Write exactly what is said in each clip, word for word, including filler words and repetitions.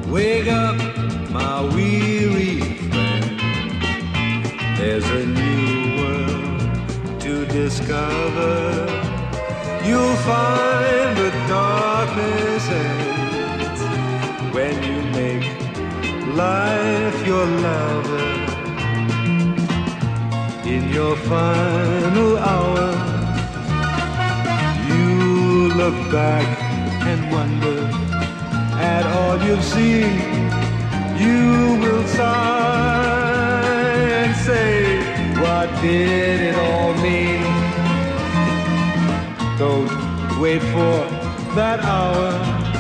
Wake up, my weary friend. There's a new world to discover. You'll find the darkness ends when you make life your lover. In your final hour, you look back and wonder at all you've seen. You will sigh and say, what did it all mean? Don't wait for that hour.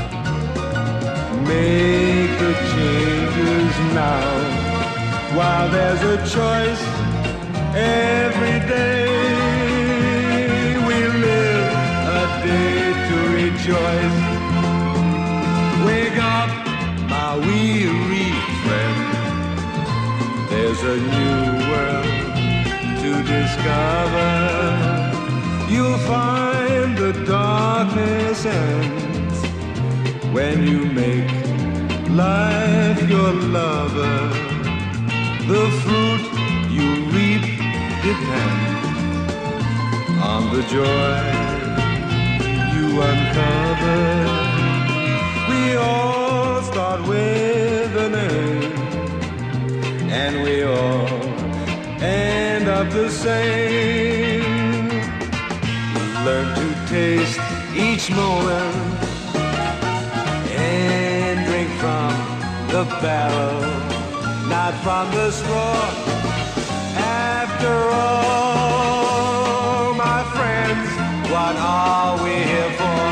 Make the changes now, while there's a choice every day. We live a day to rejoice. Wake up, my weary friend. There's a new world to discover. You'll find the darkness ends when you make life your lover. The fruit you reap depends on the joy you uncover. We all start with a name, and we all end up the same. Learn to taste each moment and drink from the barrel, not from the straw. After all, my friends, what are we here for?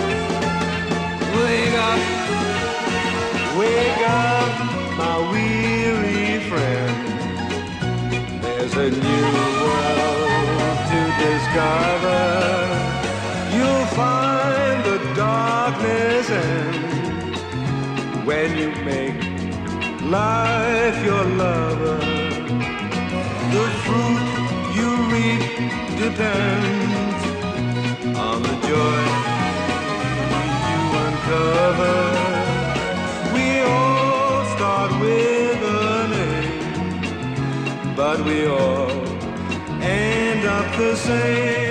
Wake up, wake up, my weary friend. There's a new world to discover. You'll find the darkness ends when you make life your lover. The fruit you reap depends on the joy you uncover. We all start with a name, but we all end up the same.